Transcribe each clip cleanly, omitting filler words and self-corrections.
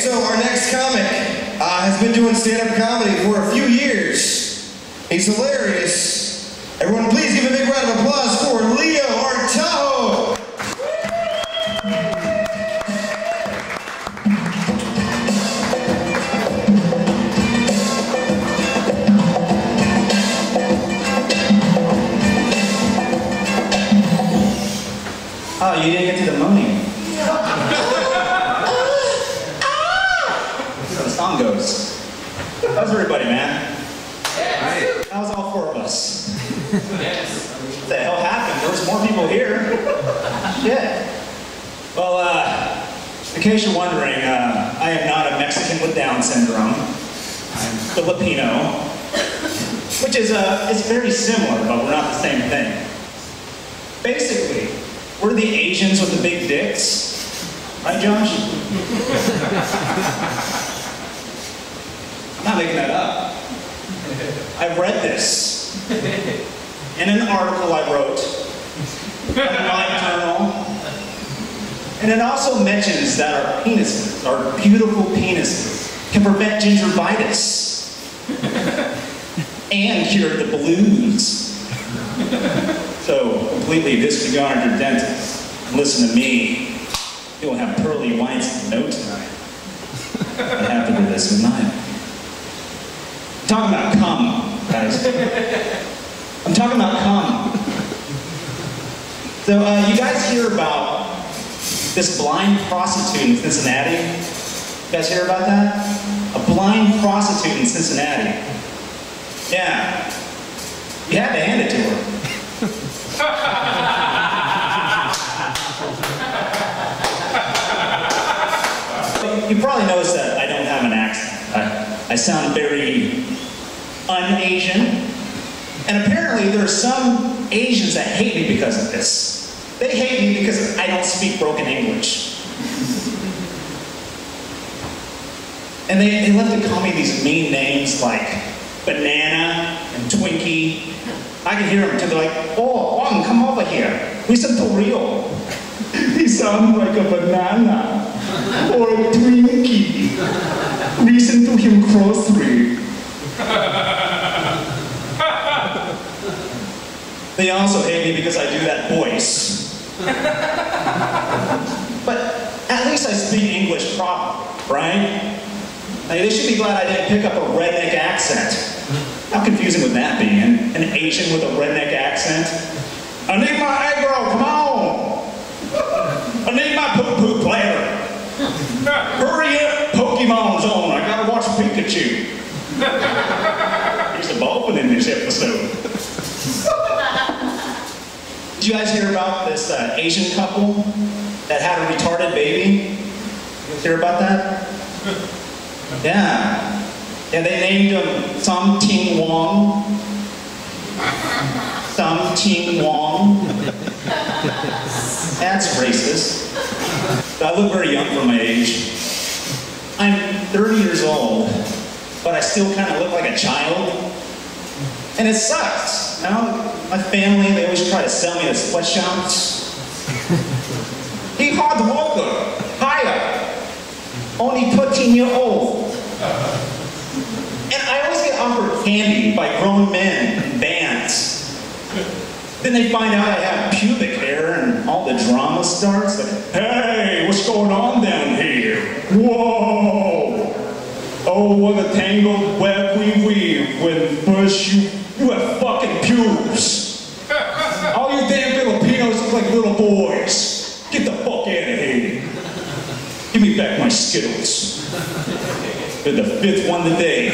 So our next comic has been doing stand-up comedy for a few years. He's hilarious. Everyone please give a big round of applause for Leo Artajo. Oh, you didn't get to the moaning. That's how the song goes. How's everybody, man? Yes. How's all four of us? Yes. What the hell happened? There's more people here. Shit. Well, in case you're wondering, I am not a Mexican with Down syndrome. I'm Filipino, which is it's very similar, but we're not the same thing. Basically, we're the Asians with the big dicks. Right, Josh? I'm not making that up. I read this in an article I wrote in my journal. And it also mentions that our penises, our beautiful penises, can prevent gingivitis and cure the blues. So, completely disregard your dentist. Listen to me. You'll have pearly whites in no time. I have to do this with mine. I'm talking about cum, guys. I'm talking about cum. So, you guys hear about this blind prostitute in Cincinnati? You guys hear about that? A blind prostitute in Cincinnati. Yeah. You had to hand it to her. You probably noticed that I don't have an accent. I sound very un-Asian. And apparently there are some Asians that hate me because of this. They hate me because I don't speak broken English. And they love to call me these mean names like Banana and Twinkie. I can hear them too. They're like, oh, Juan, come over here. Listen to Rio. He sounds like a banana or a Twinkie. Listen to him closely. They also hate me because I do that voice. But at least I speak English properly, right? Like, they should be glad I didn't pick up a redneck accent. How confusing would that be? An Asian with a redneck accent? I need my egg roll, come on! I need my poo-poo platter. Hurry up, Pokemon's on, I gotta watch Pikachu. He's evolving in this episode. Did you guys hear about this Asian couple that had a retarded baby? You hear about that? Yeah. Yeah, they named him Something Wong. Something Wong. That's racist. But I look very young for my age. I'm 30 years old, but I still kind of look like a child. And it sucks. You know, my family, they always try to sell me to sweatshops. He hard worker, higher, only 13-year-old. And I always get offered candy by grown men in bands. Then they find out I have pubic hair and all the drama starts. Like, hey, what's going on down here? Whoa! Oh, what a tangled web we weave when first you have fucking pubes. All you damn Filipinos look like little boys. Get the fuck out of here. Give me back my Skittles. They're the 5th one today.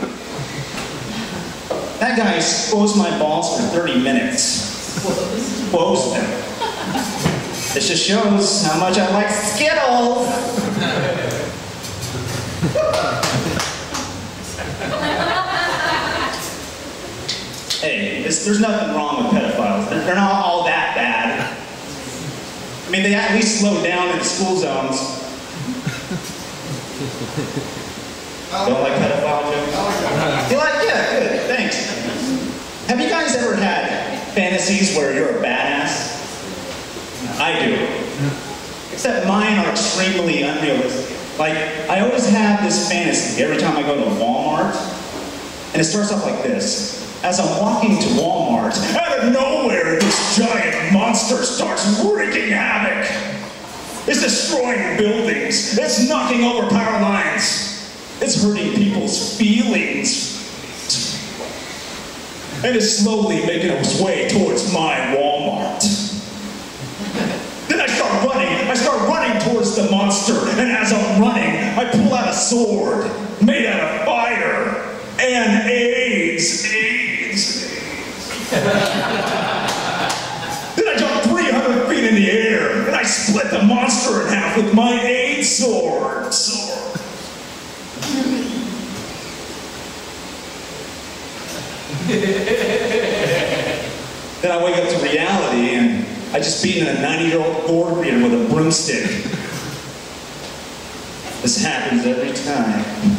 That guy exposed my balls for 30 minutes. Exposed them. This just shows how much I like Skittles. Hey, there's nothing wrong with pedophiles. They're not all that bad. I mean, they at least slow down in the school zones. Don't like pedophile jokes? You like? Yeah, good, thanks. Have you guys ever had fantasies where you're a badass? I do. Except mine are extremely unrealistic. Like, I always have this fantasy every time I go to Walmart, and it starts off like this. As I'm walking to Walmart, out of nowhere, this giant monster starts wreaking havoc. It's destroying buildings. It's knocking over power lines. It's hurting people's feelings. And it's slowly making its way towards my Walmart. Then I start running towards the monster, and as I'm running, I pull out a sword made out of fire and AIDS. Then I jump 300 feet in the air, and I split the monster in half with my AIDS sword. Then I wake up to reality, and I just beaten a 90-year-old Gurien with a broomstick. This happens every time.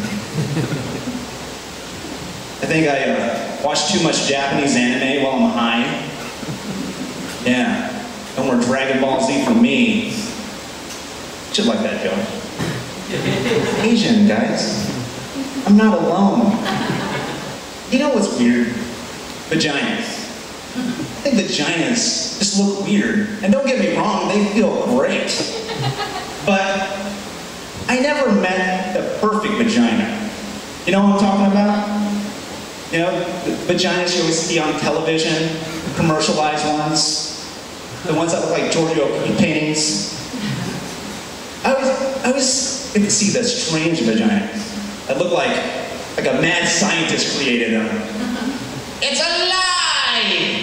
I think I watch too much Japanese anime while I'm high. Yeah, no more Dragon Ball Z for me. Should like that joke. Asian, guys. I'm not alone. You know what's weird? Vaginas. I think vaginas just look weird. And don't get me wrong, they feel great. But I never met the perfect vagina. You know what I'm talking about? You know, the vaginas you always see on television, commercialized ones, the ones that look like Giorgio paintings. I always get to see the strange vaginas that look like a mad scientist created them. It's alive!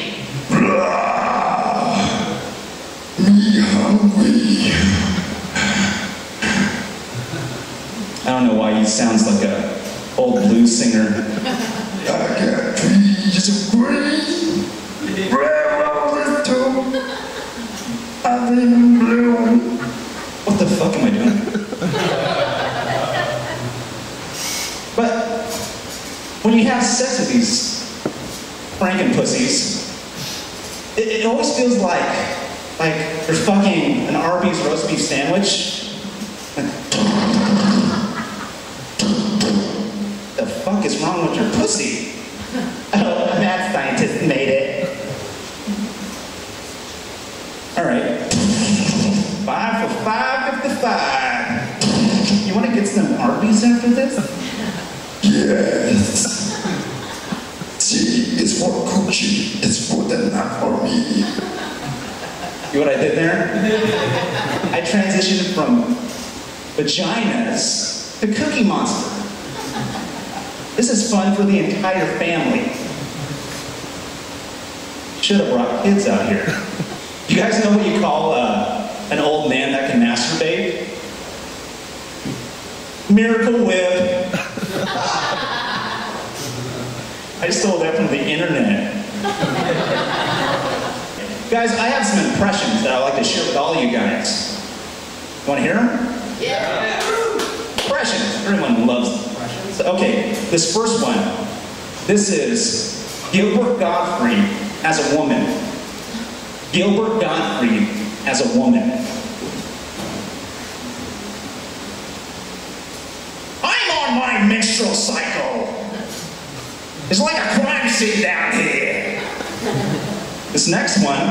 Me hungry. I don't know why he sounds like a old blues singer. I got trees of green, red roses too. I'm in blue. What the fuck am I doing? But when you have sex with these frankenpussies, it always feels like you're fucking an Arby's roast beef sandwich. The fuck is wrong with your pussy? Oh, a mad scientist made it. All right. 5 for $5.55. You want to get some Arby's after this? Yes. C is for coochie, it's for the not for me. See what I did there? I transitioned from vaginas to Cookie Monster. This is fun for the entire family. Should have brought kids out here. You guys know what you call an old man that can masturbate? Miracle Whip. I stole that from the internet. Guys, I have some impressions that I'd like to share with all you guys. You want to hear them? Yeah. Impressions. Everyone loves impressions. Okay, this first one. This is Gilbert Gottfried as a woman. Gilbert Gottfried as a woman. I'm on my menstrual cycle. It's like a crime scene down here. This next one,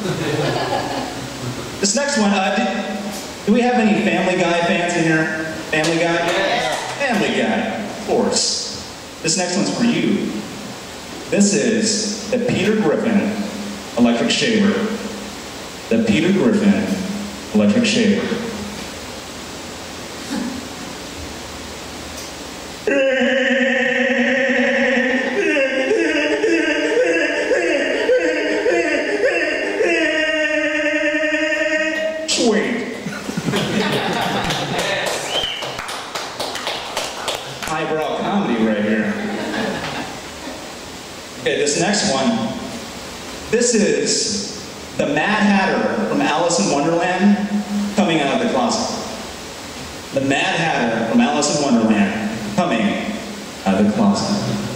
do we have any Family Guy fans in here? Family Guy? Yeah. Family Guy, of course. This next one's for you. This is the Peter Griffin electric shaver. The Peter Griffin electric shaver. Highbrow comedy right here. Okay, this next one. This is the Mad Hatter from Alice in Wonderland coming out of the closet. The Mad Hatter from Alice in Wonderland coming out of the closet.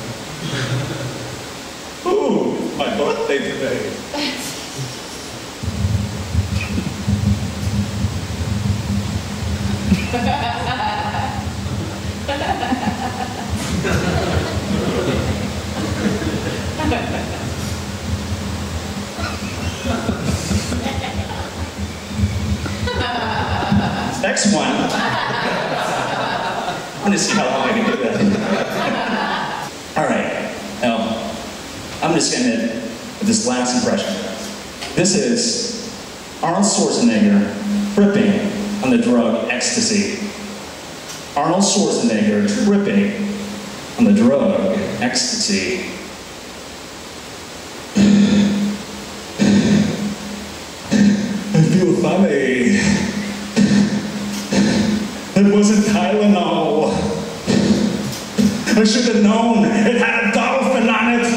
Ooh, my birthday today. gonna see how long I can do that. All right, now, I'm just gonna end with this last impression. This is Arnold Schwarzenegger tripping on the drug ecstasy. Arnold Schwarzenegger tripping on the drug ecstasy. I feel funny. It wasn't Tylenol. I should have known it had a dolphin on it.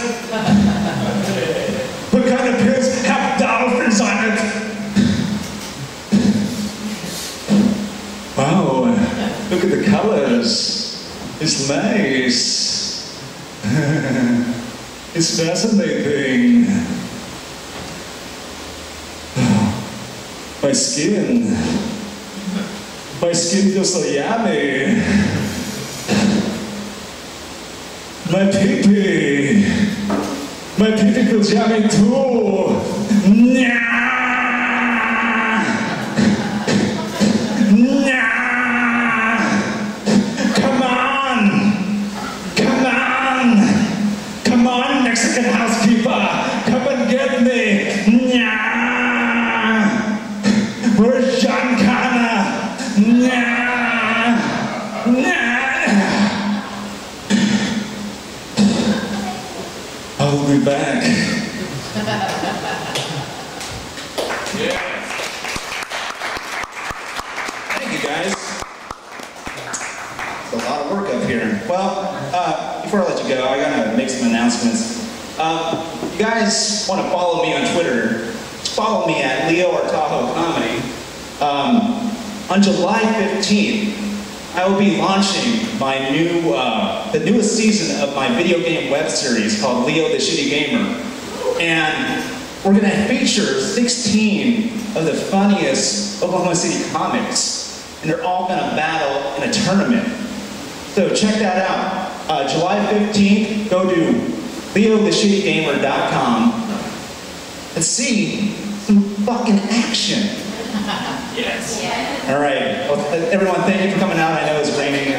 What kind of pills have dolphins on it? Wow, look at the colors. It's nice. It's fascinating. My skin feels so yummy. My pee-pee feels yummy too. Nyah! Nyah! Come on, Mexican housekeeper, come and get me. Nyah! Where's John Connor? Nyah! Nyah! I'll be back. Thank you, guys. It's a lot of work up here. Well, before I let you go, I gotta make some announcements. You guys want to follow me on Twitter? Follow me at Leo Artajo Comedy. On July 15th, I will be launching my the newest season of my video game web series called Leo the Shitty Gamer. And we're going to feature 16 of the funniest Oklahoma City comics. And they're all going to battle in a tournament. So check that out. July 15th, go to leotheshittygamer.com and see some fucking action. Yes. All right. Well, everyone, thank you for coming out. I know it's raining.